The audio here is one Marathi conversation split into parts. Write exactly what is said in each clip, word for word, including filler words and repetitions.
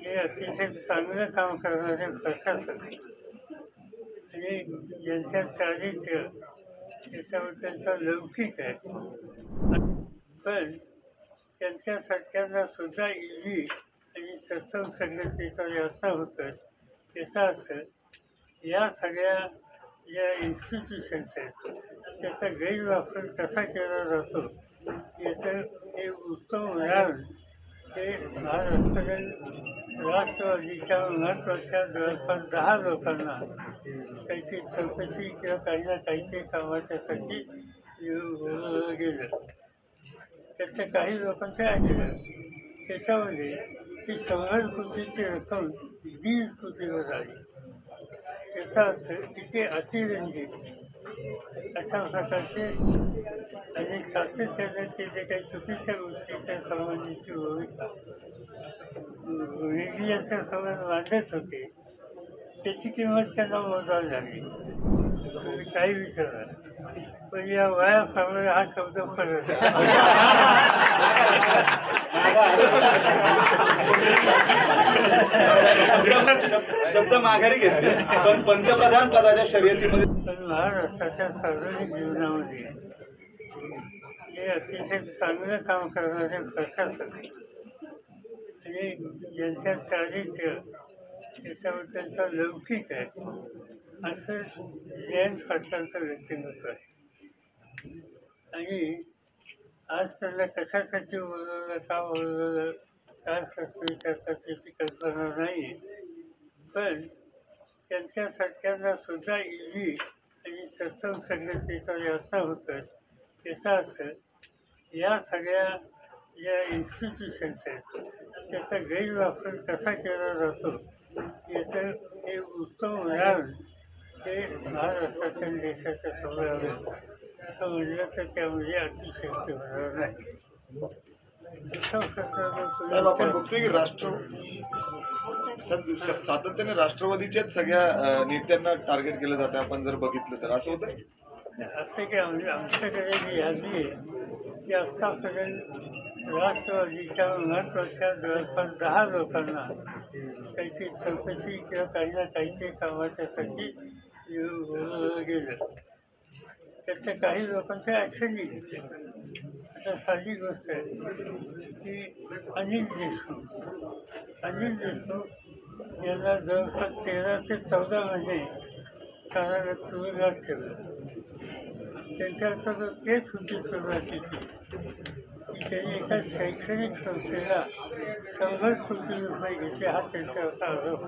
हे अतिशय चांगलं काम करणारे प्रशासक आणि ज्यांच्या चारित्र्य त्याच्याबद्दलचा लौकिक आहे. पण त्यांच्यासारख्यांना सुद्धा इजी आणि तत्सम संघटनेचा अर्थ होतं. याचा अर्थ या सगळ्या ज्या इन्स्टिट्यूशन्स आहेत त्याचा गैरवापर कसा केला जातो याचं हे उत्तम उदाहरण हे महाराष्ट्रातील राष्ट्रवादीच्या महत्त्वाच्या जवळपास दहा लोकांना काहीतरी चौकशी किंवा काही ना काहीतरी कामाच्यासाठी बोलवलं गेलं. त्यातल्या काही लोकांचं ऐकलं. त्याच्यामध्ये ती शंभर कोटीची रक्कम दीड कोटीवर आली. याचा अर्थ तिथे अतिरंजित अशा प्रकारचे आणि सातत्याने ते जे काही चुकीच्या गोष्टीच्या संबंधीची भूमिका मीडियाच्या समोर मांडत होते त्याची किंमत त्यांना मोजावी लागली. काही विचारा पण या वयाप्रमाणे हा शब्द परत शब्द माघारी घेतले. पण पंतप्रधान पदाच्या शर्यतीमध्ये पण महाराष्ट्राच्या सार्वजनिक जीवनामध्ये हे अतिशय चांगलं काम करणारे प्रशासक आणि ज्यांच्या चारित्र्य त्याच्याबद्दलचा लौकिक आहे असं जयंत पाटलांचं व्यक्तिमत्व आहे. आणि आज त्यांना कशासाठी बोलवलं का बोलवलं काय प्रश्न विचारतात त्याची कल्पना नाही. पण त्यांच्यासारख्यांना सुद्धा इजी आणि तत्सम संघटनेचा अर्थ होतं. याचा अर्थ या सगळ्या ज्या इन्स्टिट्यूशन्स आहेत त्याचा गैरवापर कसा केला जातो याचं हे उत्तम उदाहरण हे महाराष्ट्राच्या देशाच्या समोर आलं. असं म्हणलं तर त्यामध्ये अतिशयोक्ती होणार नाही. साहेब आपण बघतोय की राष्ट्र सातत्याने राष्ट्रवादीच्याच सगळ्या नेत्यांना टार्गेट केलं जातं. आपण जर बघितलं तर असं होतं. असं की आम आमच्याकडे जी यादी आहे ती आत्तापर्यंत राष्ट्रवादीच्या महत्त्वाच्या जवळपास दहा लोकांना काहीतरी चौकशी किंवा काही ना काहीतरी कामाच्यासाठी बोलवलं गेलं. त्यातल्या काही लोकांचं ॲक्शनही घेतले. आता साधी गोष्ट आहे की अनिल देशमुख अनिल देशमुख यांना जवळपास तेरा ते चौदा महिने कारागृहात तुरुंगात ठेवलं. त्यांच्यावरचा जो केस होती सुरुवातीची की त्यांनी एका शैक्षणिक संस्थेला शंभर कोटी रुपये घेतले हा त्यांच्यावरचा आरोप.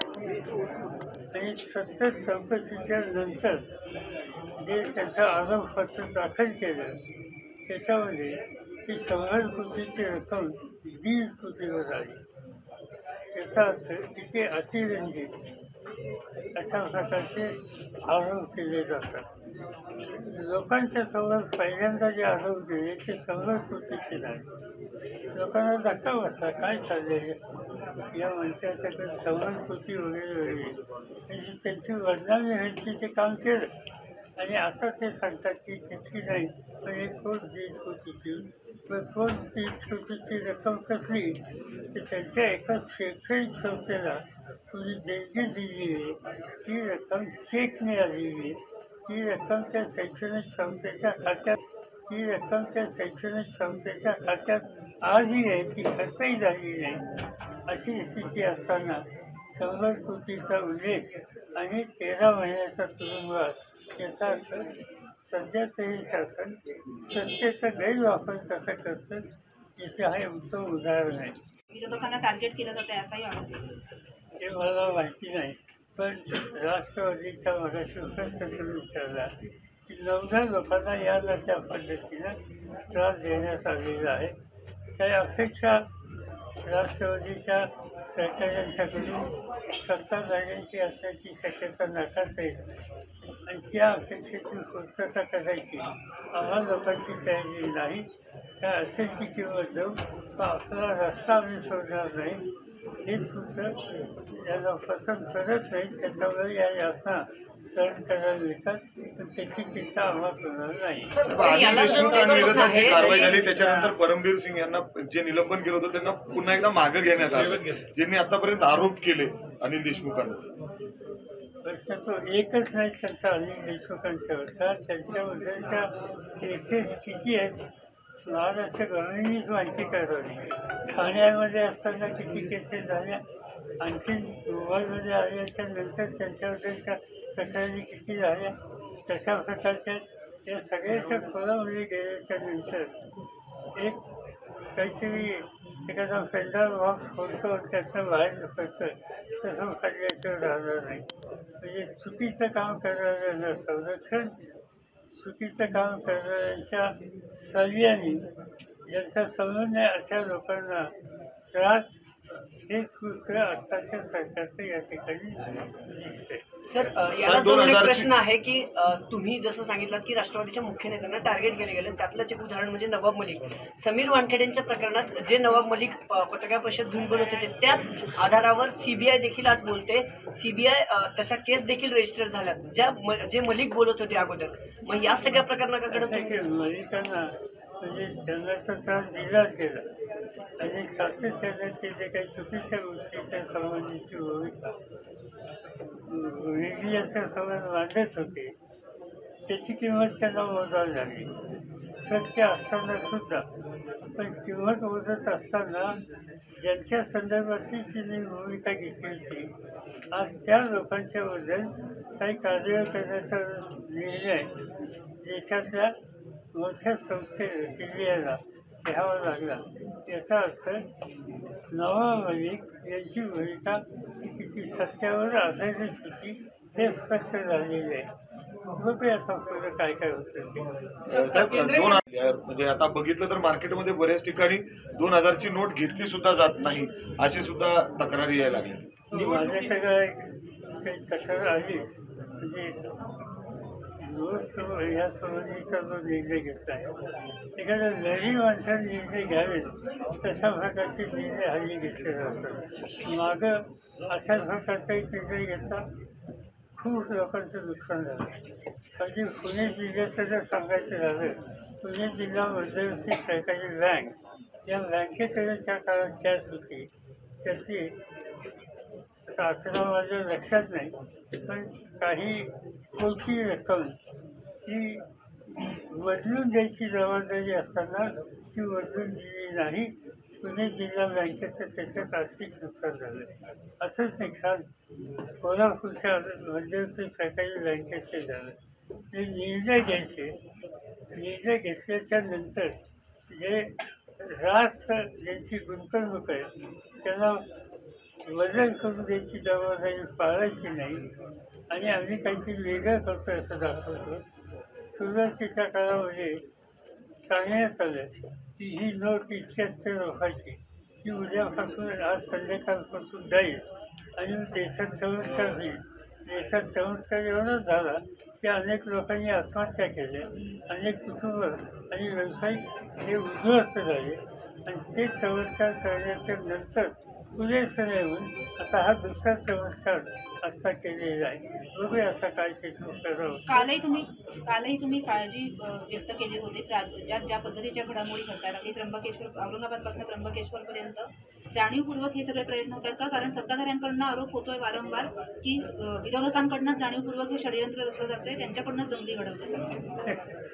आणि सतत चौकशीच्या नंतर जे त्यांचं आरोपपत्र दाखल केलं त्याच्यामध्ये ती शंभर कोटीची रक्कम दीड कोटीवर आली. याचा अर्थ तिथे अतिरंजित अशा प्रकारचे आरोप केले जातात. लोकांच्या समोर पहिल्यांदा जे आरोप केले ते शंभर कोटीचे नाही. लोकांना धक्का बसला काय चाललेले या माणसाच्याकडे शंभर कोटी वगैरे वगैरे म्हणजे त्यांची बदनामी व्हायची ते काम केलं. आणि आता ते सांगतात की तितकी नाही पण एक कोट दीड कोटीची पण कोट दीड कोटीची रक्कम कसली तर त्यांच्या एका शैक्षणिक संस्थेला तुम्ही देणगी दिली आहे ती रक्कम चेकने आलेली आहे. ती रक्कम त्या शैक्षणिक संस्थेच्या खात्यात ती रक्कम त्या शैक्षणिक संस्थेच्या खात्यात आजही आहे ती खर्चही झालेली नाही. अशी स्थिती असताना शंभर कोटीचा उल्लेख आणि तेरा महिन्याचा तुरुंगवास याचा अर्थ सध्याचं हे शासन सत्तेचा गैरवापर कसा करतं याचं हे उत्तम उदाहरण आहे. विरोधकांना टार्गेट केलं जातं असाही आरोप ते मला माहिती नाही. पण राष्ट्रवादीच्या मगाशी प्रश्न विचारला की नवऱ्या लोकांना या त्या पद्धतीनं त्रास देण्यात आलेला आहे. काही अपेक्षा राष्ट्रवादीच्या सहकाऱ्यांच्याकडून सत्ताधाऱ्यांची असण्याची शक्यता नाकारता येत नाही. आणि त्या अपेक्षेची पूर्तता करायची आम्हा लोकांची तयारी नाही. त्या असेल ती किंमत देऊ तो आपला रस्ता आम्ही सोडणार नाही हे सूत्र याला पसंत करत नाही, त्याच्यामुळे या यातना सहन करायला मिळतात, पण त्याची चिंता आम्हाला कोणाला नाही. अनिल देशमुखांविरोधात जी कारवाई झाली त्याच्यानंतर परमबीर सिंग यांना जे निलंबन केलं होतं त्यांना पुन्हा एकदा मागे घेण्यात आलं, ज्यांनी आतापर्यंत आरोप केले अनिल देशमुखांवर. प्रश्न तो एकच नाही त्यांचा अनिल देशमुखांच्यावरचा, त्यांच्याबद्दलच्या केसेस किती आहेत महाराष्ट्र गव्हर्नमेंटनीच माहिती करावी. ठाण्यामध्ये असताना किती केसेस झाल्या, आणखी मुंबईमध्ये आल्याच्या नंतर त्यांच्याबद्दलच्या तक्रारी किती झाल्या, कशा प्रकारच्या, या सगळ्याच्या खोलामध्ये गेल्याच्या नंतर एक काहीतरी एखादा फेंडर बॉक्स खोलतो त्यातनं बाहेर पडतं तसं काढल्याचं राहणार नाही. म्हणजे चुकीचं काम करणाऱ्यांना संरक्षण, चुकीचं काम करणाऱ्यांच्या सल्ल्याने ज्यांचा संबंध आहे अशा लोकांना त्रास, हे सूत्र आत्ताच्या सरकारचं या ठिकाणी दिसतंय. सर याला दोन एक प्रश्न आहे की अ, तुम्ही जसं सांगितलं की राष्ट्रवादीच्या मुख्य नेत्यांना टार्गेट केले गेले, त्यातलंच एक उदाहरण म्हणजे नवाब मलिक. समीर वानखेडेंच्या प्रकरणात जे नवाब मलिक अ, पत्रकार परिषद घेऊन बोलत होते त्याच आधारावर सीबीआय देखील आज बोलते. सीबीआय तशा केस देखील रजिस्टर झाल्यात ज्या म- जे मलिक बोलत होते अगोदर. मग या सगळ्या प्रकरणाकडे असं की मलिकांना म्हणजे त्यांना तर त्रास दिलाच गेला आणि सातत्याने ते जे काही चुकीच्या गोष्टीच्या संबंधीची भूमिका मीडियाच्या समोर मांडत होते त्याची किंमत त्यांना मोजावी लागली. सत्य असताना सुद्धा, पण किंमत मोजत असताना ज्यांच्या संदर्भातली त्यांनी भूमिका घेतली होती, आज त्या लोकांच्याबद्दल काही कार्यवाही करण्याचा निर्णय देशातल्या मोठ्या संस्थेने सीबीआयला घ्यावा लागला. याचा अर्थ नवाब मलिक यांची भूमिका ही किती सत्यावर आधारित होती ते स्पष्ट झालेले आहे. बघूया आता पुढे काय काय होतं ते. दोन म्हणजे आता बघितलं तर मार्केटमध्ये बऱ्याच ठिकाणी दोन हजारची नोट घेतली सुद्धा जात नाही अशी सुद्धा तक्रारी यायला लागल्या. माझ्याकडे काही तक्रार आली म्हणजे रोज तो या संबंधीचा जो निर्णय घेतला आहे, एखाद्या लढी माणसाने निर्णय घ्यावेत तशा प्रकारचे निर्णय हल्ली घेतले जातात. मागं अशाच प्रकारचा एक निर्णय घेतला, खूप लोकांचं नुकसान झालं. अगदी पुणे जिल्ह्याचं जर सांगायचं झालं, पुणे जिल्हा मध्यवर्ती सहकारी बँक या बँकेकडे त्या काळात कॅश होती, त्याची आता आकडा माझ्या लक्षात नाही, पण काही कोटी रक्कम ही बदलून द्यायची जबाबदारी असताना ती बदलून दिली नाही. पुणे जिल्हा बँकेचं त्याच्यात आर्थिक नुकसान झालं. असंच नुकसान कोल्हापूरच्या मध्यवर्ती सहकारी बँकेचे झालं. हे निर्णय घ्यायचे, निर्णय घेतल्याच्या नंतर जे रास्त ज्यांची गुंतवणूक आहे त्यांना बदल करून द्यायची जबाबदारी पाळायची नाही आणि आम्ही काहीतरी वेगळं करतो असं दाखवतो. सुरुवातीच्या काळामध्ये सांगण्यात आलं की ही नोट इतक्याच रोखायची, ती उद्यापासून आज संध्याकाळपासून जाईल आणि देशात चमत्कार होईल. देशात चमत्कार एवढाच झाला की अनेक लोकांनी आत्महत्या केल्या, अनेक कुटुंब आणि व्यावसायिक हे उद्ध्वस्त झाले आणि ते चमत्कार करण्याच्या नंतर पुरेसं नाही म्हणून आता हा दुसरा चमत्कार आता केलेला आहे. बघूया आता काय ते करावं. कालही तुम्ही कालही तुम्ही काळजी अ, व्यक्त केली होती राज्यात ज्या पद्धतीच्या घडामोडी घडतात, अगदी त्र्यंबकेश्वर औरंगाबादपासून त्र्यंबकेश्वर पर्यंत जाणीवपूर्वक हे सगळे प्रयत्न होतात का? कारण सत्ताधाऱ्यांकडनं आरोप होतोय वारंवार की अ, विरोधकांकडनं जाणीवपूर्वक हे षडयंत्र रचलं जातंय, त्यांच्याकडनंच दंगली घडवतात.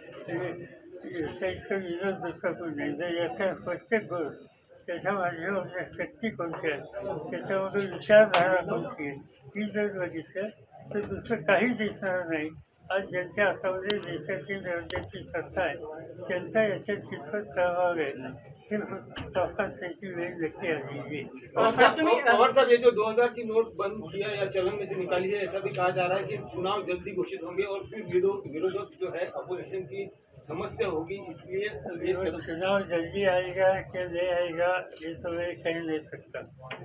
याचा इतका विरोध दुसरा कोण नाही. जर याचा प्रत्येक गोष्ट त्याच्या माझ्यावर शक्ती कोणती आहे, त्याच्यामधून विचारधारा कोणती आहे, ही जर बघितलं तर दुसरं काहीच दिसणार नाही. आज ज्यांच्या हातामध्ये देशाची राज्याची सत्ता आहे त्यांचा याच्यात कितपत सहभाग आहे हे तपासण्याची वेळ नक्की आलेली आहे. पवार साहब, ये जो दो हज़ार की नोट बंद किया या चलन में से निकाली है, ऐसा भी कहा जा रहा है कि चुनाव जल्दी घोषित होंगे और फिर विरोध विरोध जो है अपोजिशन की समस्या होगी, इसलिए ये और चुनाव जल्दी आएगा कि नहीं आएगा ये तो मैं कह नहीं सकता.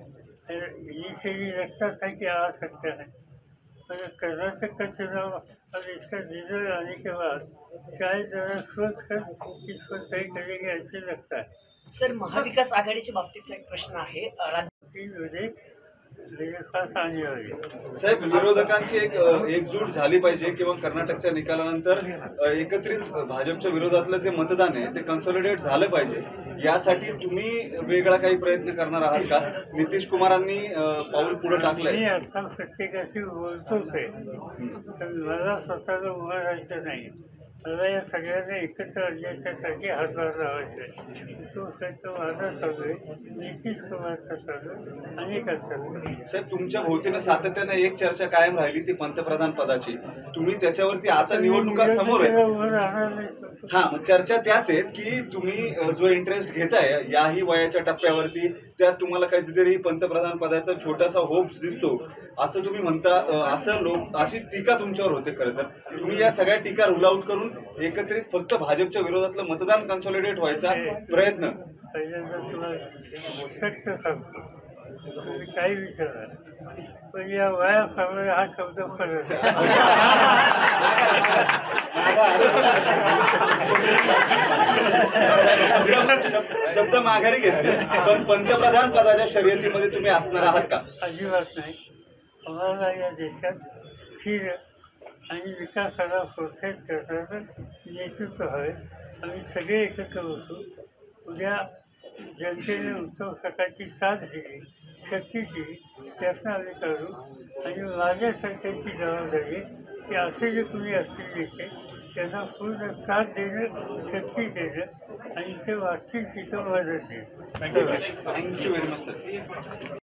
ये से भी लगता था कि आ सकता है, पर कर्नाटक का चुनाव और इसका रिजल्ट आने के बाद शायद जरा सोच कर इसको सही करेंगे ऐसे लगता है. सर महाविकास आघाडीच्या बाबतीतचा एक प्रश्न आहे. अ, राज्य निवडणुकीमध्ये फार अनिवार्य आहे. साहेब, विरोधकांची एक अ, एकजूट झाली पाहिजे किंवा कर्नाटकच्या निकालानंतर अ, एकत्रित भाजपच्या विरोधातलं जे मतदान आहे ते कन्सॉलिडेट झालं पाहिजे. यासाठी तुम्ही वेगळा काही प्रयत्न करणार आहात का? नितीश कुमारांनी अ, पाऊल पुढे टाकलंय. मी आता प्रत्येकाशी बोलतोच आहे, पण मला स्वतःला उभं राहायचं नाही. मला या सगळ्यांना एकत्र आणण्यासाठी हातभार लावायचा आहे. तो तो माझा चालू आहे, नितीश कुमारचा चालू आहे, अनेकांचा चालू आहे. साहेब, तुमच्या भोवतीनं सातत्यानं एक चर्चा कायम राहिली ती पंतप्रधान पदाची. तुम्ही त्याच्यावरती आता निवडणुका समोर आहे. उभं राहणार नाही. हा, मग चर्चा त्याच आहेत की तुम्ही अ, जो इंटरेस्ट घेताय याही वयाच्या टप्प्यावरती, त्यात तुम्हाला काहीतरी पंतप्रधान पदाचा छोटासा होप दिसतो असं तुम्ही म्हणता. अ, असं लोक अशी टीका तुमच्यावर होते. खरं तर तुम्ही या सगळ्या टीका रूल आउट करून एकत्रित फक्त भाजपच्या विरोधातलं मतदान कन्सॉलिडेट व्हायचा प्रयत्न. पहिल्यांदा तुला सक्त सांगतो, तुम्ही काही विचारा, पण या वयाप्रमाणे हा शब्द परत शब्द शब्द माघारी घेतले, पण पंतप्रधान पदाच्या शर्यतीमध्ये तुम्ही असणार आहात का? अजिबात नाही. आम्हाला या देशात स्थिर आणि विकासाला प्रोत्साहित करणारं नेतृत्व हवे. आम्ही सगळे एकत्र बसू. उद्या जनतेने उत्तम प्रकारची साथ दिली, शक्ती दिली, त्यातनं आम्ही करू. आणि माझ्या सरकारची जबाबदारी की असे जे तुम्ही असतील नेते त्यांना पूर्ण साथ देणं, शक्ती देणं आणि ते वाटतील तिथं मदत देणं. Thank you very much sir.